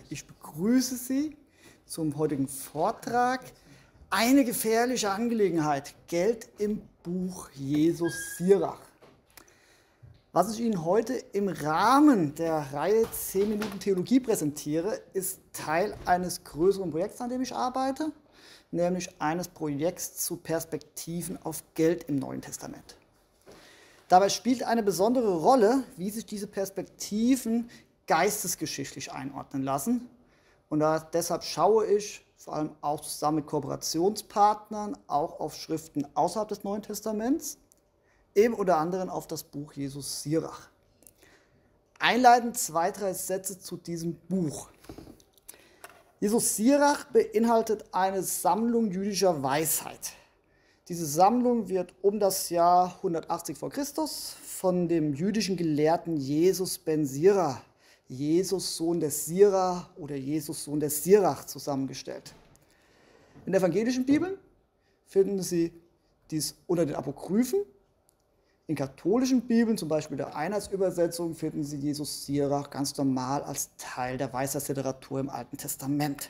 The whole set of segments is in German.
ich begrüße Sie zum heutigen Vortrag. Eine gefährliche Angelegenheit, Geld im Buch Jesus Sirach. Was ich Ihnen heute im Rahmen der Reihe 10 Minuten Theologie präsentiere, ist Teil eines größeren Projekts, an dem ich arbeite, nämlich eines Projekts zu Perspektiven auf Geld im Neuen Testament. Dabei spielt eine besondere Rolle, wie sich diese Perspektiven geistesgeschichtlich einordnen lassen. Und deshalb schaue ich vor allem auch zusammen mit Kooperationspartnern auch auf Schriften außerhalb des Neuen Testaments, eben unter anderem auf das Buch Jesus Sirach. Einleitend 2, 3 Sätze zu diesem Buch. Jesus Sirach beinhaltet eine Sammlung jüdischer Weisheit. Diese Sammlung wird um das Jahr 180 v. Chr. Von dem jüdischen Gelehrten Jesus ben Sira, Jesus Sohn des Sira oder Jesus Sohn des Sirach, zusammengestellt. In der evangelischen Bibel finden Sie dies unter den Apokryphen. In katholischen Bibeln, zum Beispiel der Einheitsübersetzung, finden Sie Jesus Sirach ganz normal als Teil der Weisheitsliteratur im Alten Testament.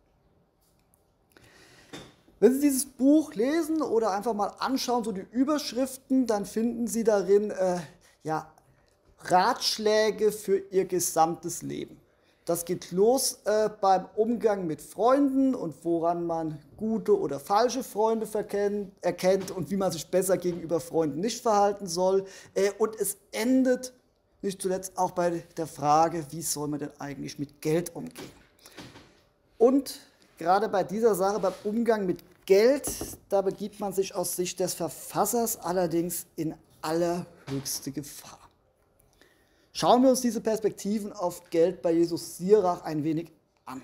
Wenn Sie dieses Buch lesen oder einfach mal anschauen, so die Überschriften, dann finden Sie darin Ratschläge für Ihr gesamtes Leben. Das geht los beim Umgang mit Freunden und woran man gute oder falsche Freunde erkennt und wie man sich besser gegenüber Freunden nicht verhalten soll. Und es endet nicht zuletzt auch bei der Frage, wie soll man denn eigentlich mit Geld umgehen. Und gerade bei dieser Sache, beim Umgang mit Geld, da begibt man sich aus Sicht des Verfassers allerdings in allerhöchste Gefahr. Schauen wir uns diese Perspektiven auf Geld bei Jesus Sirach ein wenig an.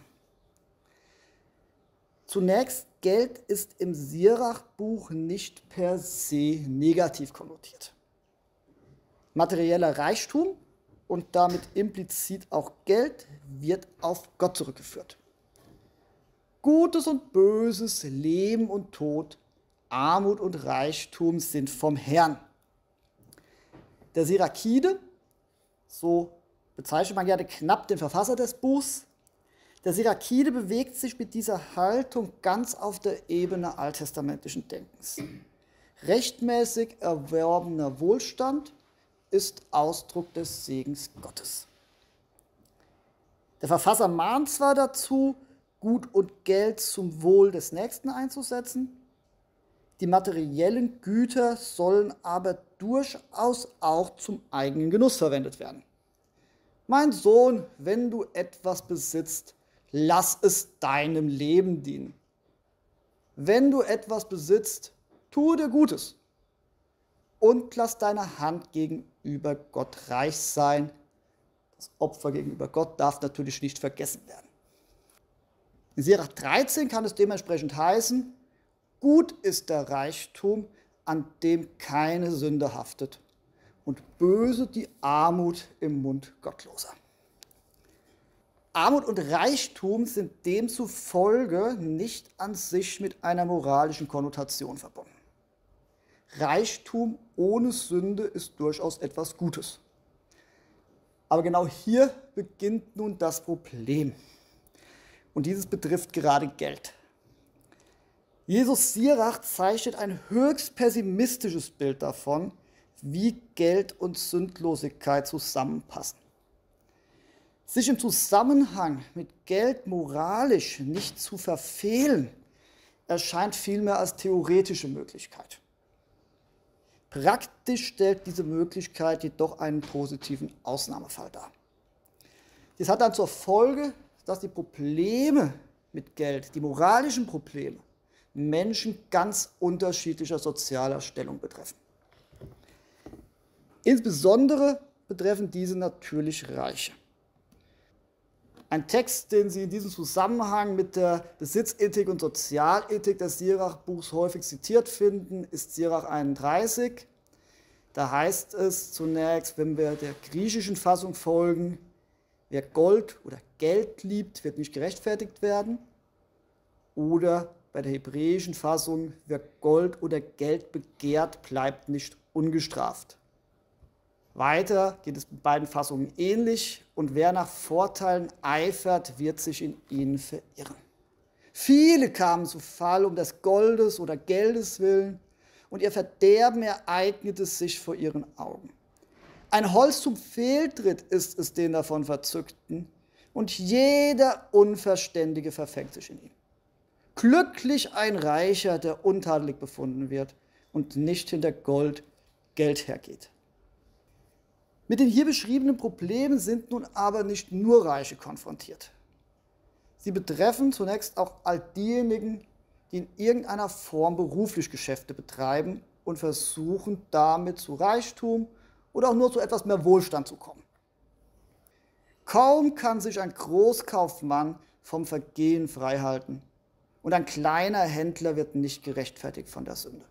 Zunächst, Geld ist im Sirach-Buch nicht per se negativ konnotiert. Materieller Reichtum und damit implizit auch Geld wird auf Gott zurückgeführt. Gutes und Böses, Leben und Tod, Armut und Reichtum sind vom Herrn. Der Sirakide, so bezeichnet man gerne knapp den Verfasser des Buchs, der Sirakide bewegt sich mit dieser Haltung ganz auf der Ebene alttestamentlichen Denkens. Rechtmäßig erworbener Wohlstand ist Ausdruck des Segens Gottes. Der Verfasser mahnt zwar dazu, Gut und Geld zum Wohl des Nächsten einzusetzen. Die materiellen Güter sollen aber durchaus auch zum eigenen Genuss verwendet werden. Mein Sohn, wenn du etwas besitzt, lass es deinem Leben dienen. Wenn du etwas besitzt, tue dir Gutes und lass deine Hand gegenüber Gott reich sein. Das Opfer gegenüber Gott darf natürlich nicht vergessen werden. In Sirach 13 kann es dementsprechend heißen, gut ist der Reichtum, an dem keine Sünde haftet, und böse die Armut im Mund Gottloser. Armut und Reichtum sind demzufolge nicht an sich mit einer moralischen Konnotation verbunden. Reichtum ohne Sünde ist durchaus etwas Gutes. Aber genau hier beginnt nun das Problem. Und dieses betrifft gerade Geld. Jesus Sirach zeichnet ein höchst pessimistisches Bild davon, wie Geld und Sündlosigkeit zusammenpassen. Sich im Zusammenhang mit Geld moralisch nicht zu verfehlen, erscheint vielmehr als theoretische Möglichkeit. Praktisch stellt diese Möglichkeit jedoch einen positiven Ausnahmefall dar. Dies hat dann zur Folge, dass die Probleme mit Geld, die moralischen Probleme, Menschen ganz unterschiedlicher sozialer Stellung betreffen. Insbesondere betreffen diese natürlich Reiche. Ein Text, den Sie in diesem Zusammenhang mit der Besitzethik und Sozialethik des Sirach-Buchs häufig zitiert finden, ist Sirach 31. Da heißt es zunächst, wenn wir der griechischen Fassung folgen, wer Gold oder Geld liebt, wird nicht gerechtfertigt werden. Oder bei der hebräischen Fassung, wer Gold oder Geld begehrt, bleibt nicht ungestraft. Weiter geht es mit beiden Fassungen ähnlich und wer nach Vorteilen eifert, wird sich in ihnen verirren. Viele kamen zu Fall um des Goldes oder Geldes willen und ihr Verderben ereignete sich vor ihren Augen. Ein Holz zum Fehltritt ist es den davon Verzückten und jeder Unverständige verfängt sich in ihm. Glücklich ein Reicher, der untadelig befunden wird und nicht hinter Geld hergeht. Mit den hier beschriebenen Problemen sind nun aber nicht nur Reiche konfrontiert. Sie betreffen zunächst auch all diejenigen, die in irgendeiner Form beruflich Geschäfte betreiben und versuchen, damit zu Reichtum oder auch nur zu etwas mehr Wohlstand zu kommen. Kaum kann sich ein Großkaufmann vom Vergehen freihalten und ein kleiner Händler wird nicht gerechtfertigt von der Sünde.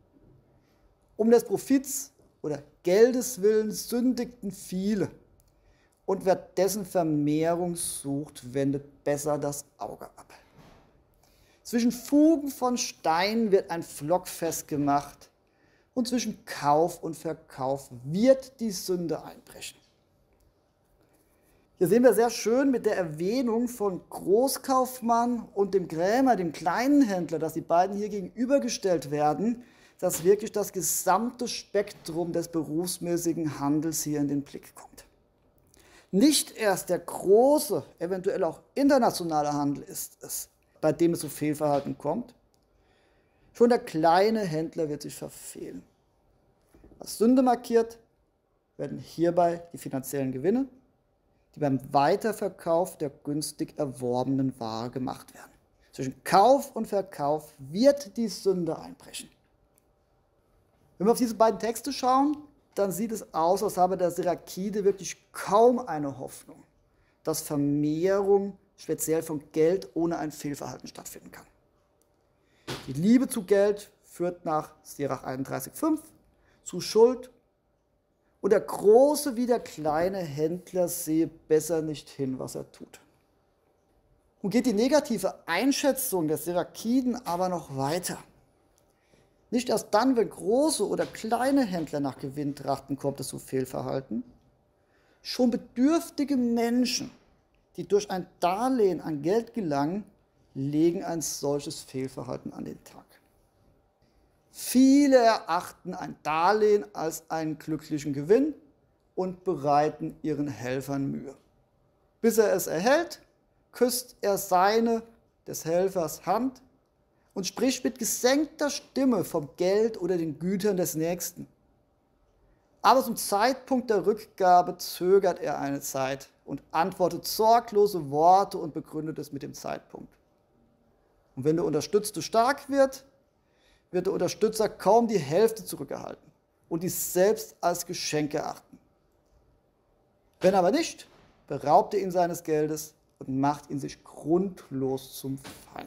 Um des Profits oder Geldes willen sündigten viele und wer dessen Vermehrung sucht, wendet besser das Auge ab. Zwischen Fugen von Stein wird ein Pflock festgemacht und zwischen Kauf und Verkauf wird die Sünde einbrechen. Hier sehen wir sehr schön mit der Erwähnung von Großkaufmann und dem Krämer, dem kleinen Händler, dass die beiden hier gegenübergestellt werden, dass wirklich das gesamte Spektrum des berufsmäßigen Handels hier in den Blick kommt. Nicht erst der große, eventuell auch internationale Handel ist es, bei dem es zu Fehlverhalten kommt. Schon der kleine Händler wird sich verfehlen. Als Sünde markiert werden hierbei die finanziellen Gewinne, die beim Weiterverkauf der günstig erworbenen Ware gemacht werden. Zwischen Kauf und Verkauf wird die Sünde einbrechen. Wenn wir auf diese beiden Texte schauen, dann sieht es aus, als habe der Syrakide wirklich kaum eine Hoffnung, dass Vermehrung speziell von Geld ohne ein Fehlverhalten stattfinden kann. Die Liebe zu Geld führt nach Sirach 31,5 zu Schuld und der große wie der kleine Händler sehe besser nicht hin, was er tut. Und geht die negative Einschätzung der Syrakiden aber noch weiter. Nicht erst dann, wenn große oder kleine Händler nach Gewinn trachten, kommt es zu Fehlverhalten. Schon bedürftige Menschen, die durch ein Darlehen an Geld gelangen, legen ein solches Fehlverhalten an den Tag. Viele erachten ein Darlehen als einen glücklichen Gewinn und bereiten ihren Helfern Mühe. Bis er es erhält, küsst er seine, des Helfers, Hand und spricht mit gesenkter Stimme vom Geld oder den Gütern des Nächsten. Aber zum Zeitpunkt der Rückgabe zögert er eine Zeit und antwortet sorglose Worte und begründet es mit dem Zeitpunkt. Und wenn der Unterstützte stark wird, wird der Unterstützer kaum die Hälfte zurückerhalten und dies selbst als Geschenk erachten. Wenn aber nicht, beraubt er ihn seines Geldes und macht ihn sich grundlos zum Feind.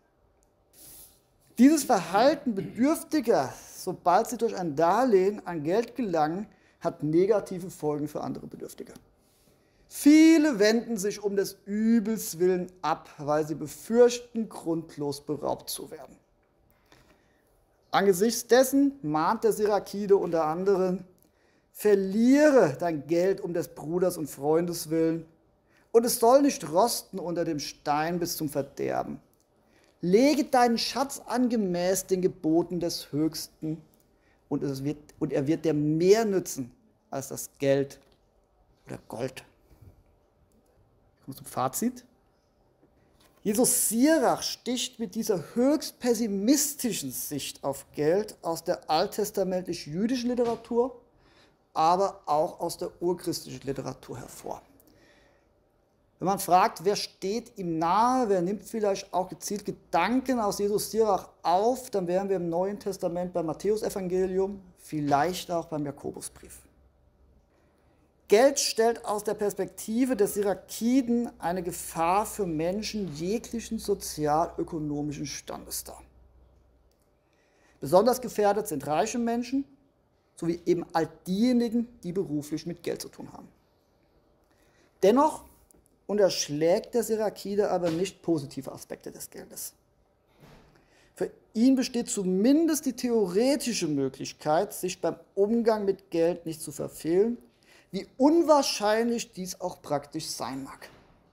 Dieses Verhalten Bedürftiger, sobald sie durch ein Darlehen an Geld gelangen, hat negative Folgen für andere Bedürftige. Viele wenden sich um des Übels willen ab, weil sie befürchten, grundlos beraubt zu werden. Angesichts dessen mahnt der Syrakide unter anderem: Verliere dein Geld um des Bruders und Freundes willen, und es soll nicht rosten unter dem Stein bis zum Verderben. Lege deinen Schatz angemäß den Geboten des Höchsten, und er wird dir mehr nützen als das Geld oder Gold. Ich komme zum Fazit. Jesus Sirach sticht mit dieser höchst pessimistischen Sicht auf Geld aus der alttestamentlich-jüdischen Literatur, aber auch aus der urchristlichen Literatur hervor. Wenn man fragt, wer steht ihm nahe, wer nimmt vielleicht auch gezielt Gedanken aus Jesus Sirach auf, dann wären wir im Neuen Testament beim Matthäusevangelium, vielleicht auch beim Jakobusbrief. Geld stellt aus der Perspektive des Syrakiden eine Gefahr für Menschen jeglichen sozial-ökonomischen Standes dar. Besonders gefährdet sind reiche Menschen, sowie eben all diejenigen, die beruflich mit Geld zu tun haben. Dennoch unterschlägt der Syrakide aber nicht positive Aspekte des Geldes. Für ihn besteht zumindest die theoretische Möglichkeit, sich beim Umgang mit Geld nicht zu verfehlen, wie unwahrscheinlich dies auch praktisch sein mag.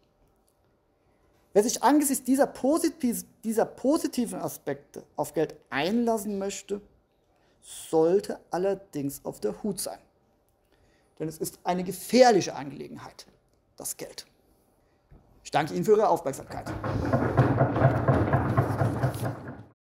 Wer sich angesichts dieser positiven Aspekte auf Geld einlassen möchte, sollte allerdings auf der Hut sein. Denn es ist eine gefährliche Angelegenheit, das Geld. Ich danke Ihnen für Ihre Aufmerksamkeit.